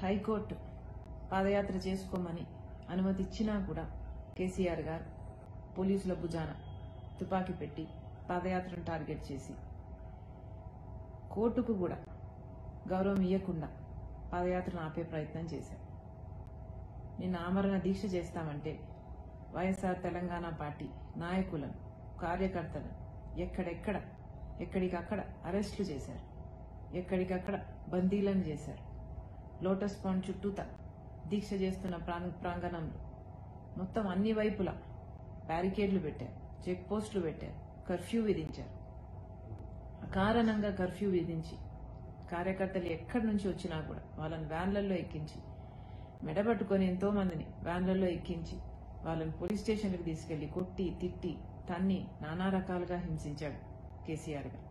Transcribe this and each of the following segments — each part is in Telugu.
హైకోర్టు పాదయాత్ర చేసుకోమని అనుమతి ఇచ్చినా కూడా కేసీఆర్ గారు పోలీసుల భుజాన తుపాకీ పెట్టి పాదయాత్రను టార్గెట్ చేసి కోర్టుకు కూడా గౌరవం ఇవ్వకుండా పాదయాత్రను ఆపే ప్రయత్నం చేశారు. నిన్న ఆమరణ దీక్ష చేస్తామంటే వైఎస్ఆర్ తెలంగాణ పార్టీ నాయకులను కార్యకర్తలను ఎక్కడికక్కడ అరెస్టులు చేశారు, ఎక్కడికక్కడ బందీలను చేశారు. లోటస్ పాండ్ చుట్టూతా దీక్ష చేస్తున్న ప్రాంగణంలో మొత్తం అన్ని వైపులా బ్యారికేడ్లు పెట్టారు, చెక్ పోస్టులు పెట్టారు, కర్ఫ్యూ విధించారు. అకారణంగా కర్ఫ్యూ విధించి కార్యకర్తలు ఎక్కడి నుంచి వచ్చినా కూడా వాళ్ళని వ్యాన్లలో ఎక్కించి మెడబట్టుకొని ఎంతో మందిని వ్యాన్లలో ఎక్కించి వాళ్ళని పోలీస్ స్టేషన్లకు తీసుకెళ్లి కొట్టి తిట్టి తన్ని నానా రకాలుగా హింసించాడు కేసీఆర్ గారు.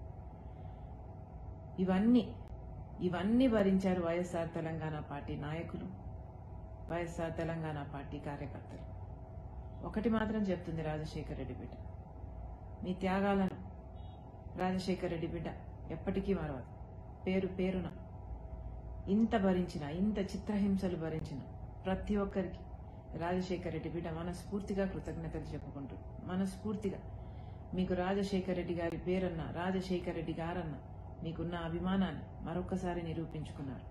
ఇవన్నీ భరించారు వైఎస్ఆర్ తెలంగాణ పార్టీ నాయకులు, వైఎస్ఆర్ తెలంగాణ పార్టీ కార్యకర్తలు. ఒకటి మాత్రం చెప్తుంది రాజశేఖర రెడ్డి బిడ్డ, మీ త్యాగాలను రాజశేఖర రెడ్డి బిడ్డ ఎప్పటికీ మరవదు. పేరు పేరున ఇంత భరించిన, ఇంత చిత్రహింసలు భరించిన ప్రతి ఒక్కరికి రాజశేఖర రెడ్డి బిడ్డ మనస్ఫూర్తిగా కృతజ్ఞతలు చెప్పుకుంటూ, మనస్ఫూర్తిగా మీకు రాజశేఖర రెడ్డి గారి పేరన్నా, రాజశేఖర రెడ్డి గారన్నా మీకున్న అభిమానాన్ని మరొక్కసారి నిరూపించుకున్నారు.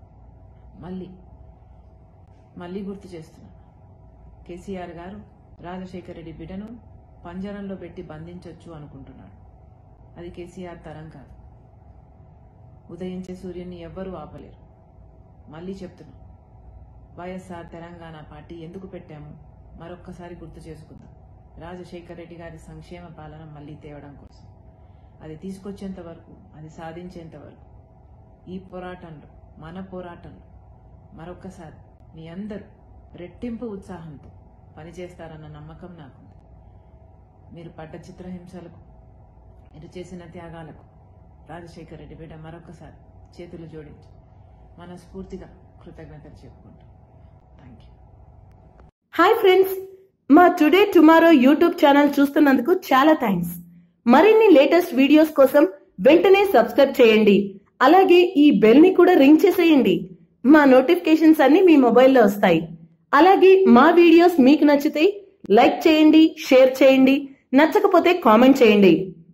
మళ్ళీ గుర్తు చేస్తున్నా, కేసీఆర్ గారు రాజశేఖర రెడ్డి బిడ్డను పంజరంలో పెట్టి బంధించొచ్చు అనుకుంటున్నాడు. అది కేసీఆర్ తరం కాదు. ఉదయించే సూర్యుని ఎవ్వరూ ఆపలేరు. మళ్ళీ చెప్తున్నా, వైఎస్ఆర్ తెలంగాణ పార్టీ ఎందుకు పెట్టాము మరొక్కసారి గుర్తు చేసుకుందాం. రాజశేఖర రెడ్డి గారి సంక్షేమ పాలన మళ్లీ తేవడం కోసం. అది తీసుకొచ్చేంత వరకు, అది సాధించేంత వరకు ఈ పోరాటంలో, మన పోరాటంలో మరొక్కసారి మీ అందరూ రెట్టింపు ఉత్సాహంతో పనిచేస్తారన్న నమ్మకం నాకుంది. మీరు పడ్డ చిత్రహింసలకు, మీరు చేసిన త్యాగాలకు రాజశేఖర రెడ్డి బిడ్డ మరొకసారి చేతులు జోడించి మనస్ఫూర్తిగా కృతజ్ఞతలు చెప్పుకుంటాం. Thank you. హాయ్ ఫ్రెండ్స్, మా టుడే టుమారో యూట్యూబ్ ఛానల్ చూస్తున్నందుకు చాలా థ్యాంక్స్. మరిన్ని లేటెస్ట్ వీడియోస్ కోసం వెంటనే సబ్స్క్రైబ్ చేయండి. అలాగే ఈ బెల్ ని కూడా రింగ్ చేసేయండి. మా నోటిఫికేషన్స్ అన్ని మీ మొబైల్లో వస్తాయి. అలాగే మా వీడియోస్ మీకు నచ్చితే లైక్ చేయండి, షేర్ చేయండి, నచ్చకపోతే కామెంట్ చేయండి.